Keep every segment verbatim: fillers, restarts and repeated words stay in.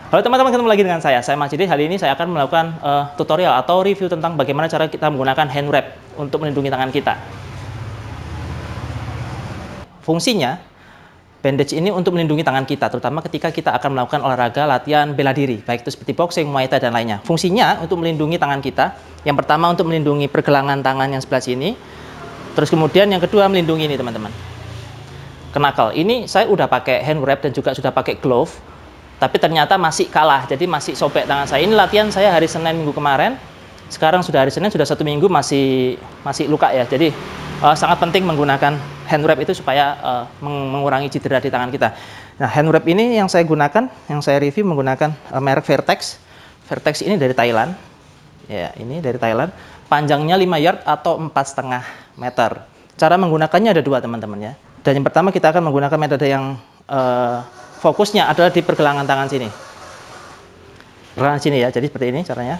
Halo teman-teman, ketemu lagi dengan saya, saya Mas Jadi. Hari ini saya akan melakukan uh, tutorial atau review tentang bagaimana cara kita menggunakan hand wrap untuk melindungi tangan kita. Fungsinya, bandage ini untuk melindungi tangan kita, terutama ketika kita akan melakukan olahraga latihan bela diri, baik itu seperti boxing, muay thai, dan lainnya. Fungsinya untuk melindungi tangan kita, yang pertama untuk melindungi pergelangan tangan yang sebelah sini, terus kemudian yang kedua melindungi ini teman-teman, knuckle. Ini saya udah pakai hand wrap dan juga sudah pakai glove, tapi ternyata masih kalah, jadi masih sobek tangan saya. Ini latihan saya hari Senin minggu kemarin, sekarang sudah hari Senin, sudah satu minggu masih masih luka ya. Jadi uh, sangat penting menggunakan hand wrap itu supaya uh, mengurangi cedera di tangan kita. Nah, hand wrap ini yang saya gunakan, yang saya review menggunakan uh, merek Vertex. Vertex ini dari Thailand, ya ini dari Thailand. Panjangnya lima yard atau empat koma lima meter. Cara menggunakannya ada dua teman-teman ya. Dan yang pertama kita akan menggunakan metode yang uh, fokusnya adalah di pergelangan tangan sini. Pergelangan sini ya, jadi seperti ini caranya.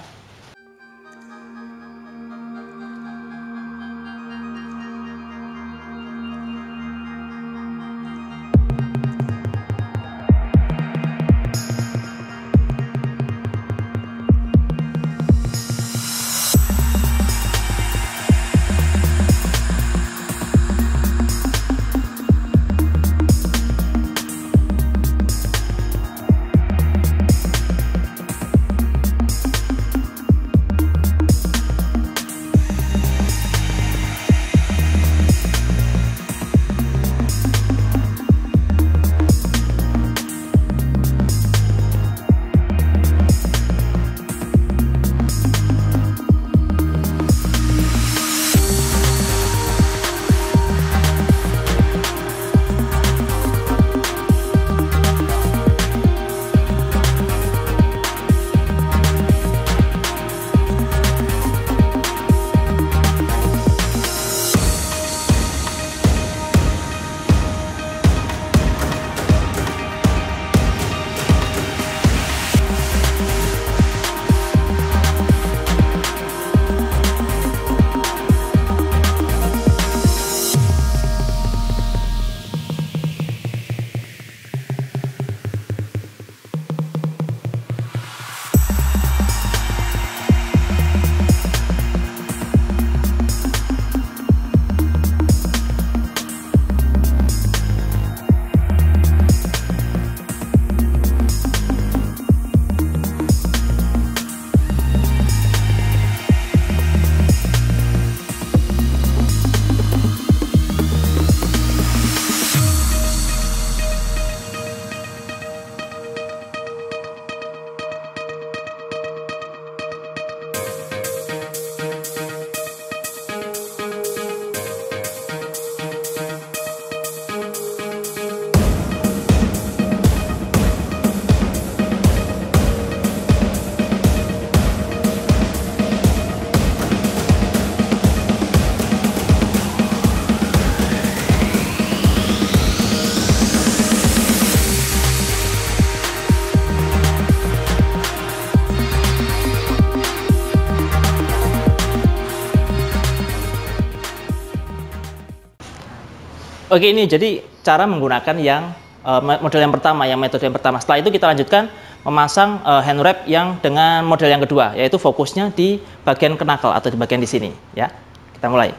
Oke, ini jadi cara menggunakan yang uh, model yang pertama, yang metode yang pertama. Setelah itu kita lanjutkan memasang uh, hand wrap yang dengan model yang kedua, yaitu fokusnya di bagian knuckle atau di bagian di sini. Ya, kita mulai.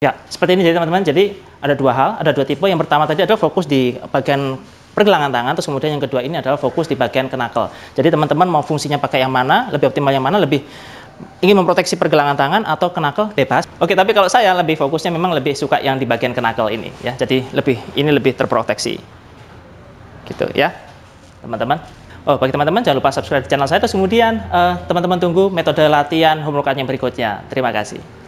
Ya, seperti ini jadi teman-teman. Jadi ada dua hal, ada dua tipe. Yang pertama tadi adalah fokus di bagian pergelangan tangan, terus kemudian yang kedua ini adalah fokus di bagian knuckle. Jadi teman-teman mau fungsinya pakai yang mana, lebih optimal yang mana, lebih ingin memproteksi pergelangan tangan atau knuckle, bebas. Oke, tapi kalau saya lebih fokusnya memang lebih suka yang di bagian knuckle ini ya. Jadi lebih ini lebih terproteksi. Gitu ya, teman-teman. Oh, bagi teman-teman jangan lupa subscribe channel saya, terus kemudian teman-teman uh, teman-teman tunggu metode latihan home workout yang berikutnya. Terima kasih.